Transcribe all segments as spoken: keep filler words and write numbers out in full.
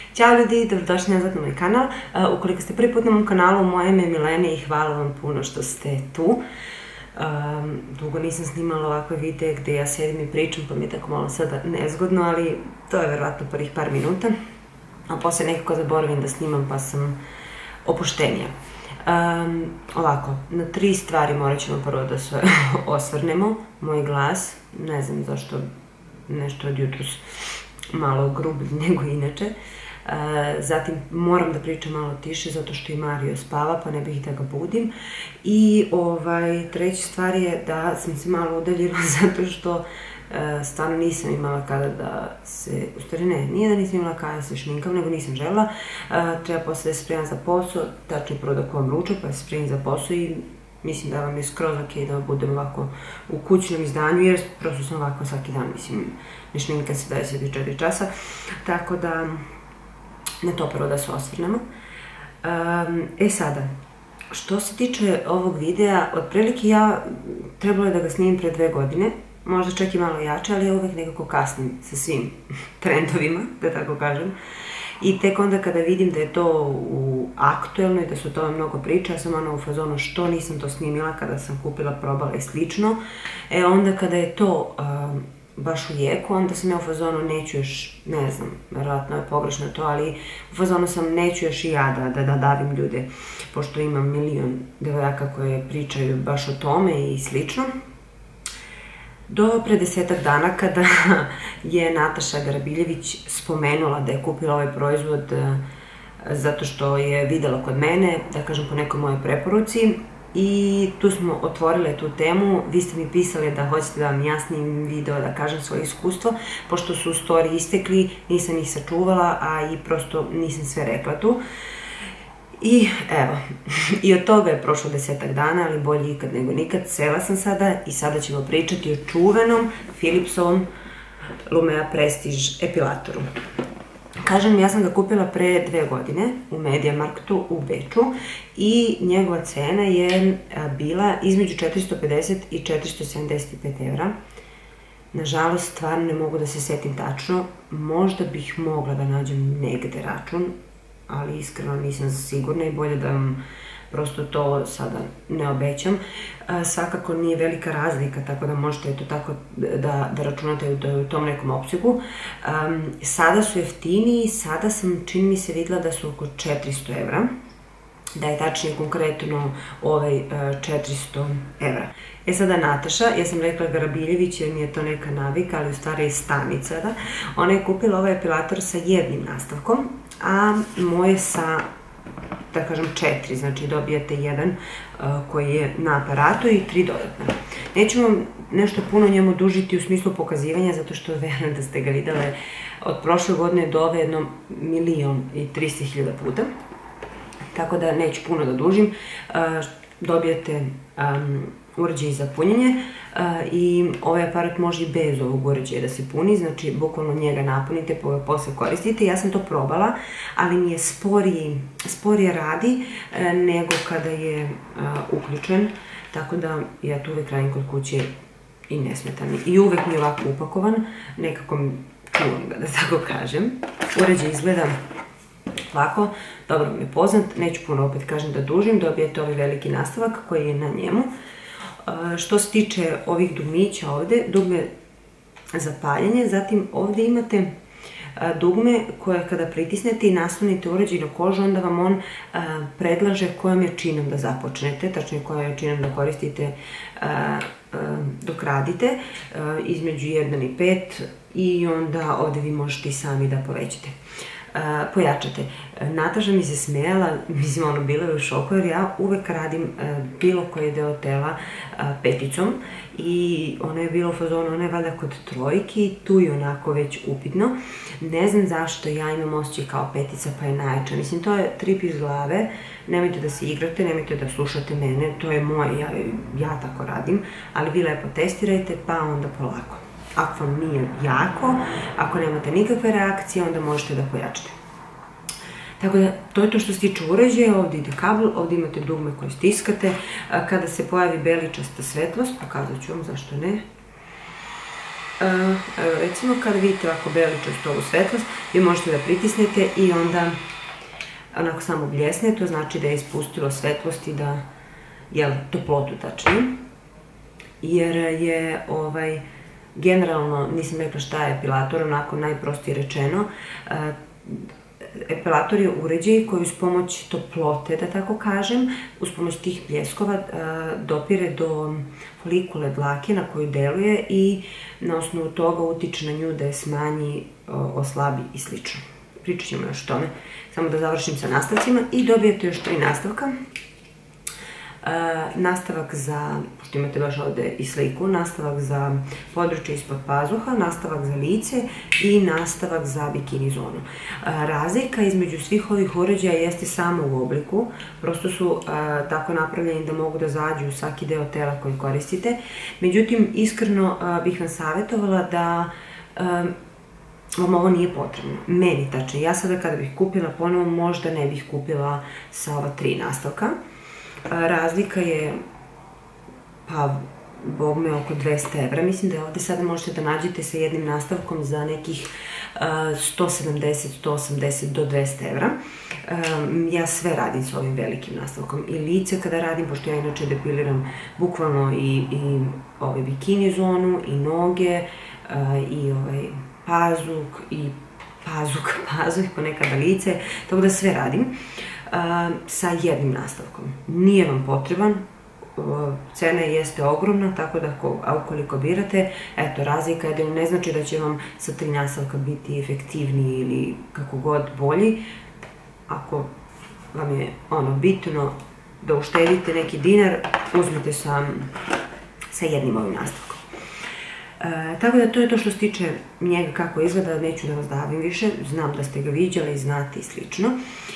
Ćao ljudi, dobrodošli nazad na moj kanal. Ukoliko ste prvi put na mom kanalu, moje ime je Milena i hvala vam puno što ste tu. Dugo nisam snimala ovakve videe gde ja sedim i pričam, pa mi je tako malo sada nezgodno, ali to je verovatno prvih par minuta. A posle nekako zaboravim da snimam, pa sam opuštenija. Ovako, na tri stvari morat ćemo prvo da se osvrnemo. Moj glas, ne znam zašto nešto od jutros malo grublji nego inače. Zatim moram da pričam malo tiše zato što i Mario spava pa ne bih da ga budim. I treća stvar je da sam se malo udaljila zato što stvarno nisam imala kada da se, u stvari ne, nije da nisam imala kada da se šminkam, nego nisam želela. Treba posle da se spremam za posao, tačno prvo da kuvam ručak pa se spremim za posao i mislim da vam je skroz ok da budem ovako u kućnom izdanju, jer prosto sam ovako svaki dan, mislim, ne šminkam se dvadeset četiri časa, tako da na to prvo da se osvrnemo. E sada, što se tiče ovog videa, otprilike ja trebalo je da ga snimim pre dve godine, možda čak i malo jače, ali ja uvek nekako kasnim sa svim trendovima, da tako kažem. I tek onda kada vidim da je to aktuelno i da su o tome mnogo priča, ja sam ono u fazonu što nisam to snimila kada sam kupila, probala i slično. E onda kada je to baš u jeku, onda sam ja u fazonu neću još, ne znam, verovatno je pogrešno to, ali u fazonu sam neću još i ja da davim ljude, pošto imam milion devojaka koje pričaju baš o tome i slično. Do pre desetak dana kada je Nataša Garabiljević spomenula da je kupila ovaj proizvod zato što je videla kod mene, da kažem po nekoj mojoj preporuci, i tu smo otvorile tu temu. Vi ste mi pisali da hoćete da vam jasnim video, da kažem svoje iskustvo, pošto su story istekli, nisam ih sačuvala, a i prosto nisam sve rekla tu. I evo, i od toga je prošlo desetak dana, ali bolje ikad nego nikad. Sela sam sada i sada ćemo pričati o čuvenom Philipsovom Lumea Prestige epilatoru. Kažem, ja sam ga kupila pre dve godine u Mediamarktu u Beču i njegova cena je bila između četiristo pedeset i četiristo sedamdeset pet evra. Nažalost, stvarno ne mogu da se setim tačno, možda bih mogla da nađem negde račun, ali iskreno nisam sigurna i bolje da vam prosto to sada ne obećam. Svakako nije velika razlika, tako da možete to tako da računate u tom nekom opsegu. Sada su jeftiniji, sada sam, čini mi se, videla da su oko četiristo evra, da je tačnije konkretno ovaj četiristo evra. E sada Nataša, ja sam rekla Garabiljević jer mi je to neka navika, ali u stvari je stanica, da. Ona je kupila ovaj epilator sa jednim nastavkom, a moje sa, da kažem, četiri, znači dobijate jedan koji je na aparatu i tri dodatne. Neću vam nešto puno njemu dužiti u smislu pokazivanja, zato što verujem da ste ga videle od prošle godine do ove jedno milion i trista hiljada puta, tako da neću puno da dužim. Dobijate uređaj za punjenje i ovaj aparat može i bez ovog uređaja da se puni, znači bukvalno njega napunite pa ga posle koristite. Ja sam to probala, ali mi je sporije radi nego kada je uključen, tako da ja tu uvek radim kod kuće i ne smeta mi. I uvek mi je ovako upakovan, nekako čuvam ga, da tako kažem. Uređaj izgleda ovako, dobro mi je poznat, neću puno opet kažem da dužim, dobijete ovaj veliki nastavak koji je na njemu. Što se tiče ovih dugmića ovde, dugme za paljenje, zatim ovde imate dugme koje kada pritisnete i naslonite uređaj na kožu, onda vam on predlaže kojom jačinom da započnete, tačnije kojom jačinom da koristite dok radite, između jedan i pet, i onda ovde vi možete i sami da povećate. Pojačate. Nataša mi se smejala, mislim, ono, bila je u šoku, jer ja uvek radim bilo koji deo tela peticom i ona je bila u fazonu, ona je valjda kod trojki, tu je onako već upitno. Ne znam zašto ja imam osjećaj kao petica pa je najjača. Mislim, to je trip iz glave, nemojte da se igrate, nemojte da slušate mene, to je moje, ja tako radim, ali vi lepo testirajte pa onda polako. Ako vam nije jako, ako nemate nikakve reakcije, onda možete da pojačate. Tako da, to je to što se tiče uređaja, ovde ide kabel, ovde imate dugme koje stiskate. Kada se pojavi beličasta svetlost, pokazat ću vam zašto ne. recimo kada vidite ovako beličastu ovu svetlost, vi možete da pritisnete i onda onako samo bljesne, to znači da je ispustilo svetlost i da, jel, toplotu tačnije. Jer je, ovaj, generalno, nisam rekla šta je epilator, onako najprostije rečeno, epilator je uređaj koji uz pomoć toplote, da tako kažem, uz pomoć tih bljeskova dopire do folikule dlake na koju deluje i na osnovu toga utiče na nju da je smanji, oslabi i slično. Pričat ćemo još o tome, samo da završim sa nastavcima i dobijete još tri nastavka. Nastavak za, pošto imate baš ovde i sliku, nastavak za područje ispod pazuha, nastavak za lice i nastavak za bikini zonu. Razlika između svih ovih uređaja jeste samo u obliku, prosto su tako napravljeni da mogu da zađu u svaki deo tela koji koristite. Međutim, iskreno bih vam savjetovala da vam ovo nije potrebno. Meni tačno. Ja sada kada bih kupila ponovo, možda ne bih kupila sa ova tri nastavka. Razlika je, pa, bog me, oko dvesta evra. Mislim da ovde sada možete da nađete sa jednim nastavkom za nekih sto sedamdeset do sto osamdeset do dvesta evra. Ja sve radim sa ovim velikim nastavkom. I lice kada radim, pošto ja inače depiliram bukvalno i ovaj bikini zonu, i noge, i ovaj pazuk, i pazuk, pazuk, ponekada lice, tako da sve radim sa jednim nastavkom. Nije vam potreban, cena jeste ogromna, tako da ukoliko birate, eto, razlika je da ne znači da će vam sa tri nastavka biti efektivniji ili kako god bolji. Ako vam je ono bitno da uštedite neki dinar, uzmite sa jednim ovim nastavkom. Tako da to je to što se tiče njega kako izgleda, neću da vas davim više, znam da ste ga viđali, znate i slično.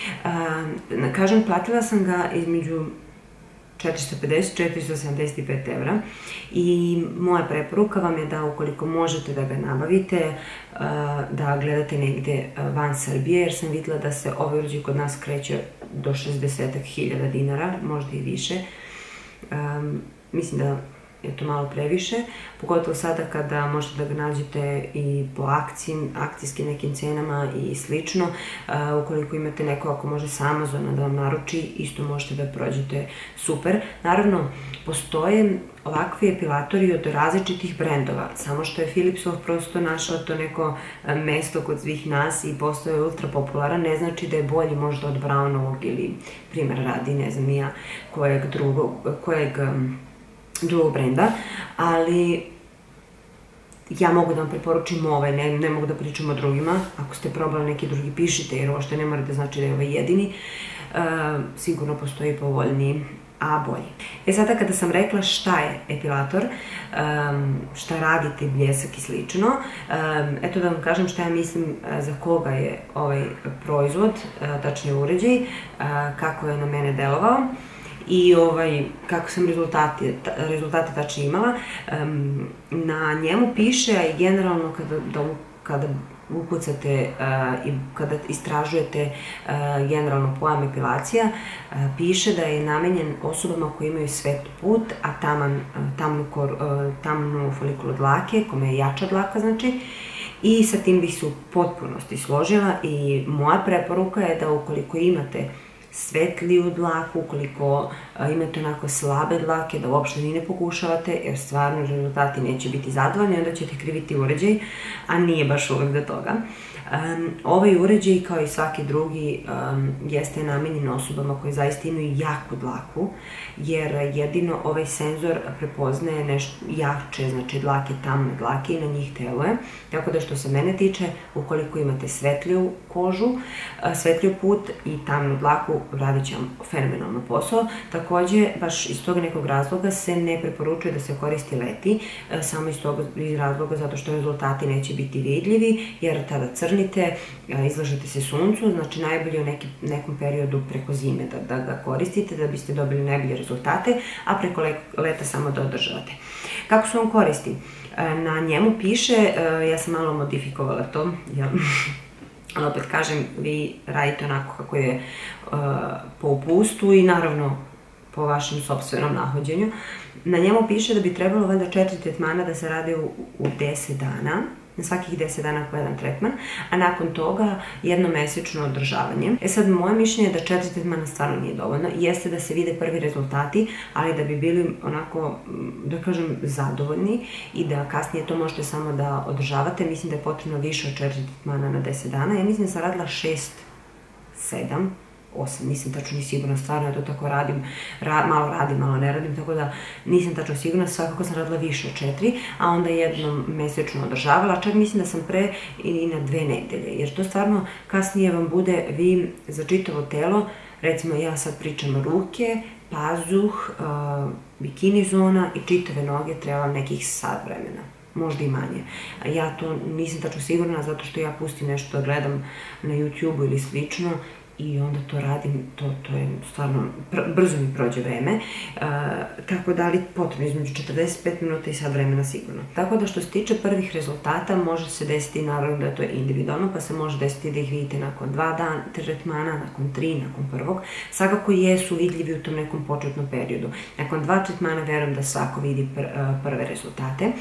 Kažem, platila sam ga između četiristo pedeset do četiristo sedamdeset pet evra i moja preporuka vam je da ukoliko možete da ga nabavite, da gledate negde van Srbije, jer sam videla da se ovaj uređaj kod nas kreće do šezdeset hiljada dinara, možda i više. Mislim da je to malo previše, pogotovo sada kada možete da ga nađete i po akcijskim nekim cenama i slično. Ukoliko imate neko, ako može sa Amazona da vam naruči, isto možete da prođete super. Naravno, postoje ovakvi epilatori od različitih brendova, samo što je Philipsov prosto našao to neko mesto kod svih nas i postao je ultra popularan, ne znači da je bolji možda od Brownovog ili, primjer radi, ne znam ja, kojeg drugog, kojeg drugog brenda, ali ja mogu da vam preporučim ovaj, ne mogu da pričam o drugima. Ako ste probali neki drugi, pišite, jer ovo što ne morate znači da je ovaj jedini. Sigurno postoji povoljniji, a bolji. E sada kada sam rekla šta je epilator, šta radite, bljesak i slično, eto da vam kažem šta ja mislim za koga je ovaj proizvod, tačnije uređaj, kako je na mene delovao i kako sam rezultate tačno imala. Na njemu piše, a i generalno kada ukucate i kada istražujete generalno pojam epilacija, piše da je namenjen osobama koji imaju svetli put, a tamnu folikulu dlake, kome je jača dlaka, znači, i sa tim bih se u potpunosti složila i moja preporuka je da ukoliko imate svetliju dlaku, ukoliko imate onako slabe dlake, da uopšte ni ne pokušavate, jer stvarno rezultati neće biti zadovoljni, onda ćete kriviti uređaj, a nije baš uvek do toga. Ovaj uređaj, kao i svaki drugi, jeste namenjen osobama koje zaista imaju jaku dlaku, jer jedino ovaj senzor prepoznaje nešto jače, znači dlake, tamne dlake, i na njih deluje. Tako da što se mene tiče, ukoliko imate svetliju kožu, svetliju put i tamnu dlaku, radit će vam fenomenalno posao. Takođe, baš iz toga nekog razloga se ne preporučuje da se koristi leti, samo iz toga razloga zato što rezultati neće biti vidljivi, jer tada crnite, izlažete se suncu, znači najbolje u nekom periodu preko zime da ga koristite, da biste dobili najbolje rezultate, a preko leta samo da održavate. Kako su vam koristi? Na njemu piše, ja sam malo modifikovala to, ali opet kažem, vi radite onako kako je po upustu i naravno po vašem sopstvenom nahođenju. Na njemu piše da bi trebalo valjda četiri tretmana da se rade u deset dana, na svakih deset dana po jedan tretman, a nakon toga jednomesečno održavanje. E sad, moje mišljenje je da četiri tretmana stvarno nije dovoljno. Jeste da se vide prvi rezultati, ali da bi bili onako, da kažem, zadovoljni i da kasnije to možete samo da održavate, mislim da je potrebno više od četiri tretmana na deset dana. Ja mislim da sam radila šest, sedam, osam, nisam tačno ni sigurna, stvarno ja to tako radim, malo radim, malo ne radim, tako da nisam tačno sigurna, svakako sam radila više od četiri, a onda jednom mesečno održavala, čak mislim da sam pre i na dve nedelje, jer to stvarno kasnije vam bude, vi za čitavo telo, recimo ja sad pričam ruke, pazuh, bikini zona i čitave noge treba vam nekih sat vremena. Možda i manje. Ja to nisam tačno sigurna zato što ja pustim nešto da gledam na YouTube-u ili slično i onda to radim, to je stvarno, brzo mi prođe vreme, tako da li potrebno između četrdeset pet minuta i sat vremena sigurno. Tako da što se tiče prvih rezultata, može se desiti, naravno da to je individualno, pa se može desiti da ih vidite nakon dva dana tretmana, nakon tri, nakon prvog. Svakako jesu vidljivi u tom nekom početnom periodu. Nakon dva tretmana verujem da svako vidi prve rezultate.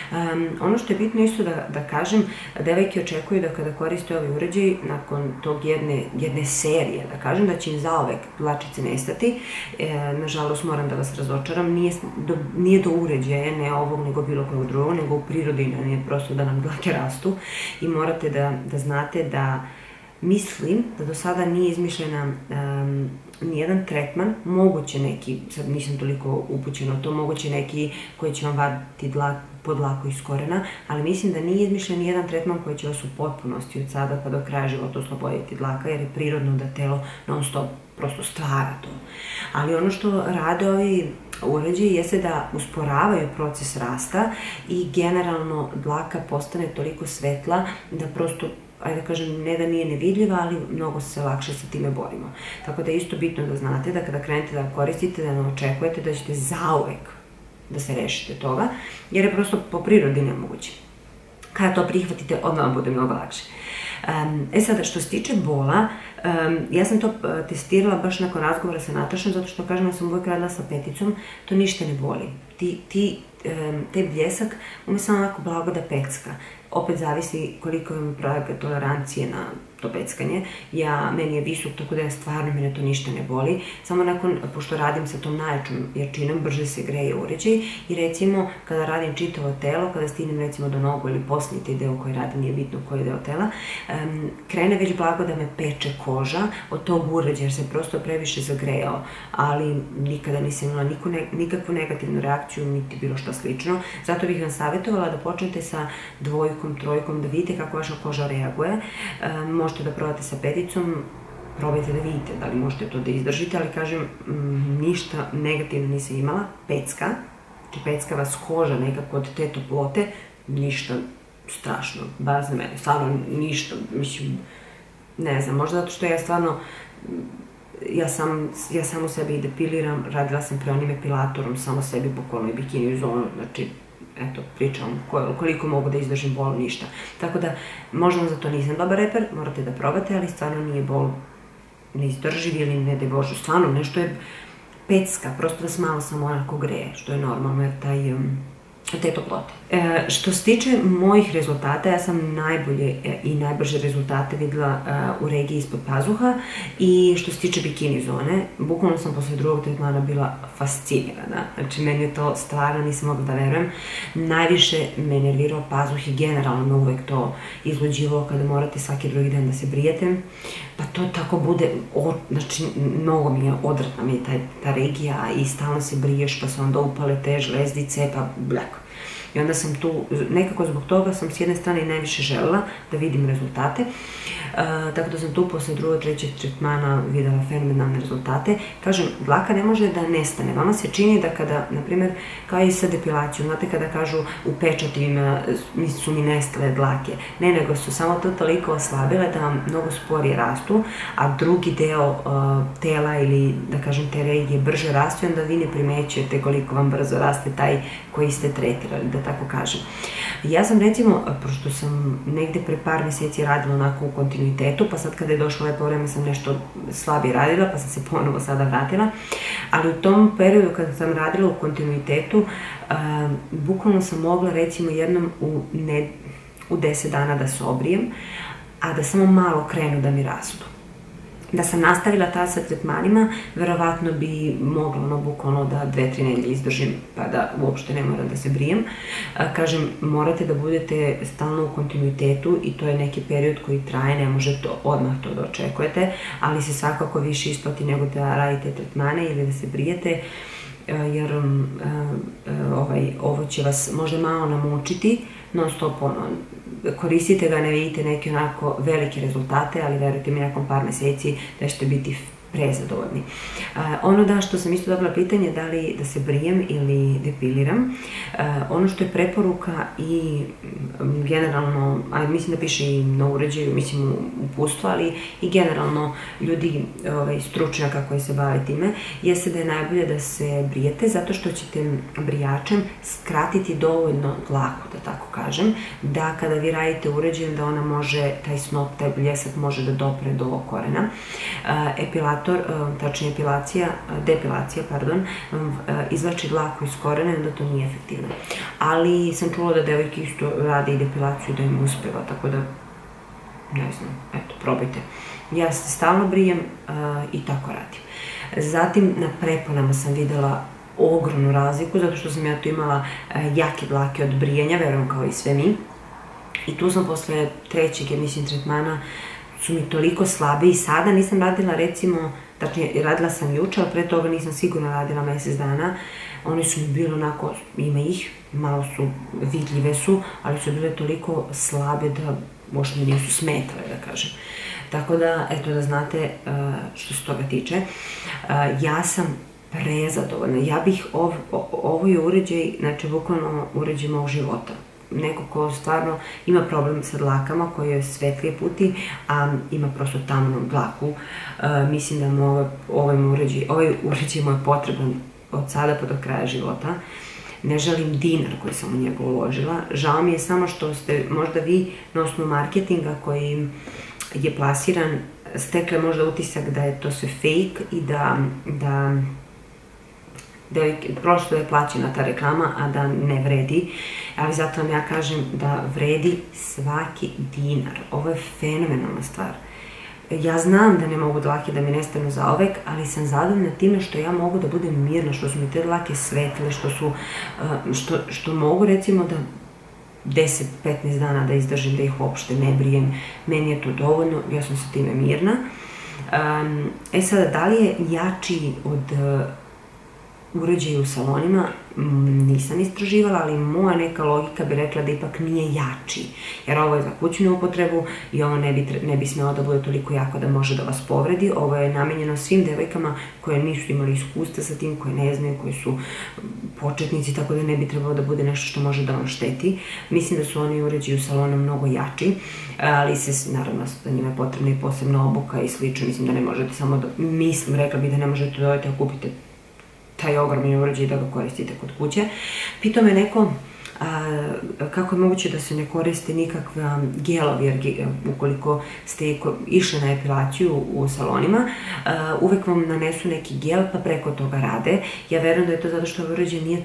Ono što je bitno isto da kažem, devojke očekuju da kada koriste ovaj uređaj, nakon tog jedne serije, da kažem, da će im zaovek dlačice nestati. Nažalost, moram da vas razočaram, nije do uređaja, ne ovog, nego bilo kojeg drugog, nego u prirodi, nije prosto da nam dlake rastu i morate da znate da mislim da do sada nije izmišljena nijedan tretman, moguće neki, sad nisam toliko upućena o to, moguće neki koji će vam vaditi pod dlaku iz korena, ali mislim da nije izmišljen nijedan tretman koji će vas u potpunosti od sada pa do kraja života osloboditi dlaka, jer je prirodno da telo non stop prosto stvara to. Ali ono što rade ovi uređaji jeste da usporavaju proces rasta i generalno dlaka postane toliko svetla da prosto, ajde da kažem, ne da nije nevidljiva, ali mnogo se lakše sa time borimo. Tako da je isto bitno da znate da kada krenete da koristite, da ne očekujete da ćete zauvek da se rešite toga, jer je prosto po prirodi nemoguće. Kada to prihvatite, odmah vam bude mnogo lakše. E sada, što se tiče bola, ja sam to testirala baš nakon razgovora sa Natašom, zato što kažem da sam uvijek radila sa peticom, to ništa ne boli. Ti, taj bljesak ume samo onako blago da pecka. Opet zavisi koliko vam prag tolerancije na to peckanje. Meni je visok, tako da stvarno mene to ništa ne boli. Samo nakon, pošto radim sa tom najjačom jačinom, brže se greje uređaj i recimo kada radim čitavo telo, kada stignem recimo do nogu ili posljednji taj deo koji radim, nije bitno koji deo tela, krene već blago da me peče koža od tog uređaja jer se prosto previše zagrejao, ali nikada nisam imala nikakvu negativnu reakciju, niti bilo što slično. Zato bih vam savjetovala da počnete sa dvojkom, trojkom, da vidite kako vaša koža reaguje. Možete da probate sa peticom, probajte da vidite da li možete to da izdržite, ali kažem, ništa negativno nisam imala. Pecka, znači pecka vas koža nekako od te toplote, ništa strašno, bar za mene, stvarno ništa, mislim, ne znam, možda zato što ja stvarno, ja samo sebi i depiliram, radila sam pre onim epilatorom, samo sebi bukvalno i bikini u zonu, znači, eto, pričam koliko mogu da izdržim bol, ništa. Tako da, možda za to nisam dobar reper, morate da probate, ali stvarno nije bol neizdrživ ili ne daj Bože, stvarno nešto je pecka, prosto vas malo samo onako greje, što je normalno, jer taj te toplote. Što se tiče mojih rezultata, ja sam najbolje i najbrže rezultate videla u regiji ispod pazuha i što se tiče bikini zone, bukvalno sam posle drugog tretmana bila fascinirana. Znači, meni je to stvarno, nisam mogla da verujem. Najviše me nervirao pazuh i generalno me uvek to izluđivalo kada morate svaki drugi dan da se brijete. Pa to tako bude, znači, mnogo mi je odvratna mi je ta regija i stalno se briješ pa se onda upale te žlezdice pa bljako. I onda sam tu, nekako zbog toga sam s jedne strane i najviše želela da vidim rezultate, tako da sam tu posle drugog, trećeg tretmana videla fenomenalne rezultate. Kažem, dlaka ne može da nestane. Vama se čini da kada, na primjer, kao i sa depilacijom, znate kada kažu u pečatima su mi nestale dlake, ne, nego su samo to toliko oslabile da vam mnogo sporije rastu, a drugi deo tela ili, da kažem, te regije brže rastu i onda vi ne primećujete koliko vam brzo raste taj koji ste tretirali. da tako kažem. Ja sam recimo, pošto sam negde pre par meseci radila onako u kontinuitetu, pa sad kada je došlo lepo vreme sam nešto slabije radila, pa sam se ponovo sada vratila, ali u tom periodu kada sam radila u kontinuitetu, bukvalno sam mogla recimo jednom u, ne, u deset dana da se obrijem, a da samo malo krenu da mi rastu. Da sam nastavila ta sa tretmanima, verovatno bi mogla ono bukvalno da dve, tri nedelje izdržim, pa da uopšte ne moram da se brijem. Kažem, morate da budete stalno u kontinuitetu i to je neki period koji traje, ne možete odmah to da očekujete, ali se svakako više isplati nego da radite tretmane ili da se brijete, jer ovaj, ovo će vas možda malo namučiti, non stop ono, koristite ga, ne vidite neke onako velike rezultate, ali verujte mi nakon par meseci da ćete biti prezadovoljni. Ono da što sam isto dobila pitanje, da li da se brijem ili depiliram, ono što je preporuka i generalno, a mislim da piše i na uređaju, mislim u uputstvu, ali i generalno ljudi stručnjaka koji se bave time, jeste da je najbolje da se brijete, zato što ćete brijačem skratiti dovoljno dlaku, da tako kažem, da kada vi radite uređajem da ona može, taj snop, taj bljesak može da dopre do korena. Epilator, tačnije epilacija, depilacija, pardon, izvlači dlaku iz korena i onda to nije efektivno. Ali sam čula da devojke isto rade i depilaciju da im uspeva, tako da, ne znam, eto, probajte. Ja se stalno brijem i tako radim. Zatim, na preponama sam videla ogromnu razliku, zato što sam ja tu imala jake dlake od brijanja, verujem kao i sve mi. I tu sam posle trećeg, ja mislim, tretmana, su mi toliko slabe i sada nisam radila recimo, tačnije radila sam juče, ali pre toga nisam sigurno radila mesec dana. One su mi bile onako, ima ih, malo su vidljive su, ali su bile toliko slabe da možda mi nisu smetale, da kažem. Tako da, eto da znate što se toga tiče. Ja sam prezadovoljna. Ja bih, ovo je uređaj, znači bukvalno uređaj mog života. Neko ko stvarno ima problem sa dlakama, koji je svetlije puti, a ima prosto tamnu dlaku. Mislim da mu ovaj uređaj mu je potreban od sada pa do kraja života. Ne želim dinar koji sam u njega uložila. Žao mi je samo što ste možda vi na osnovu marketinga koji je plasiran stekle možda utisak da je to sve fake i da da je prosto da je plaćena ta reklama, a da ne vredi. Ali zato vam ja kažem da vredi svaki dinar. Ovo je fenomenalna stvar. Ja znam da ne mogu dlake da mi nestanu zaovek, ali sam zadovoljna time što ja mogu da budem mirna, što su mi te dlake svetle, što mogu recimo da deset do petnaest dana da izdržim, da ih uopšte ne brijem. Meni je to dovoljno, ja sam sa time mirna. E sada, da li je jači od uređaja u salonima, nisam istraživala, ali moja neka logika bi rekla da ipak nije jači, jer ovo je za kućnu upotrebu i ovo ne bi smelo da bude toliko jako da može da vas povredi. Ovo je namenjeno svim devojkama koje nisu imali iskustva sa tim, koje ne znaju, koji su početnici, tako da ne bi trebalo da bude nešto što može da vam šteti. Mislim da su oni uređaji u salonu mnogo jači, ali se, naravno, da njima je potrebna i posebna obuka i slično. Mislim da ne možete samo da, mislim, rekla bih da ne možete da odete a kupite taj ogromni uređaj da ga koristite kod kuće. Pitao me neko kako je moguće da se ne koriste nikakva gelovi, jer ukoliko ste išli na epilaciju u salonima, uvek vam nanesu neki gel pa preko toga rade. Ja verujem da je to zato što uređaj nije,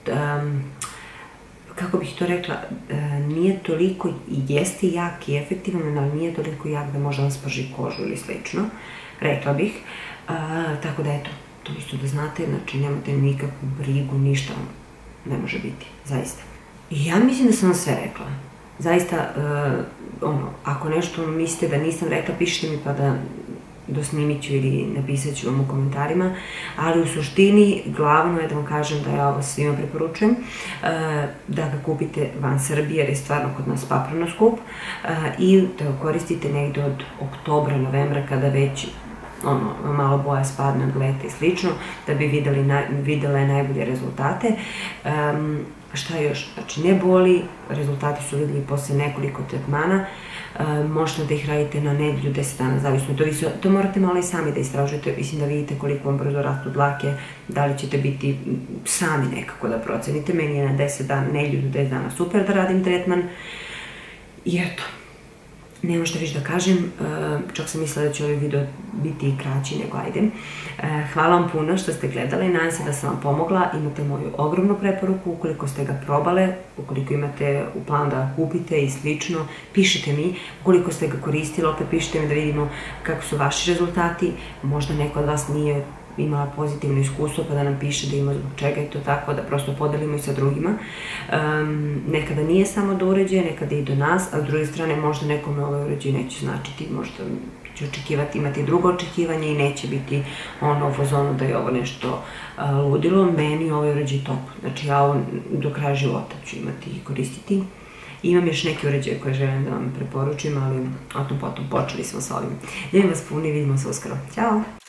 kako bih to rekla, nije toliko, jeste jak i efektivan, ali nije toliko jak da može vam sprži kožu ili slično, rekla bih. Tako da eto, to isto da znate, znači nemate nikakvu brigu, ništa ne može biti, zaista. Ja mislim da sam vam sve rekla. Zaista, ono, ako nešto mislite da nisam rekla, pišite mi pa da dosnimit ću ili napisat ću vam u komentarima, ali u suštini glavno je da vam kažem da ja ovo svima preporučujem, da ga kupite van Srbije jer je stvarno kod nas paprano skup i da ga koristite negde od oktobra, novembra kada već ono, malo boja spadne od leta i slično, da bi videle najbolje rezultate. Šta još? Znači, ne boli, rezultati su vidljivi posle nekoliko tretmana. možete da ih radite na nedelju, deset dana, zavisno. To morate malo i sami da istražujete, mislim da vidite koliko vam brzo rastu dlake, da li ćete biti sami nekako da procenite. Meni je na deset dana, nedelju do deset dana super da radim tretman. I eto, nema što više da kažem, čak sam mislila da će ovaj video biti i kraći nego ajde. Hvala vam puno što ste gledali, nadam se da sam vam pomogla, imate moju ogromnu preporuku, ukoliko ste ga probale, ukoliko imate u planu da kupite i slično, pišite mi, ukoliko ste ga koristili, opet pišite mi da vidimo kako su vaši rezultati, možda neko od vas nije imala pozitivno iskustvo pa da nam piše da ima zbog čega je to tako, da prosto podelimo i sa drugima. Nekada nije samo do uređaja, nekada i do nas, a s druge strane možda nekome ovaj uređaj neće značiti, možda će očekivati, imati drugo očekivanje i neće biti ono u fazonu da je ovo nešto ludilo. Meni ovaj uređaj top, znači ja ovo do kraja života ću imati i koristiti. Imam još neke uređaje koje želim da vam preporučim, ali o tom potom počeli smo s ovim. Ljubim vas puno i vidimo se uskoro. Ćao!